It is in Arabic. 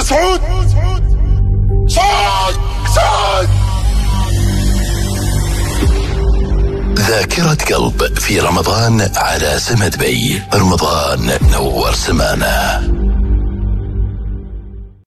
مسعود سعود سعود. ذاكرة قلب في رمضان على سمد بي. رمضان نور سمانه.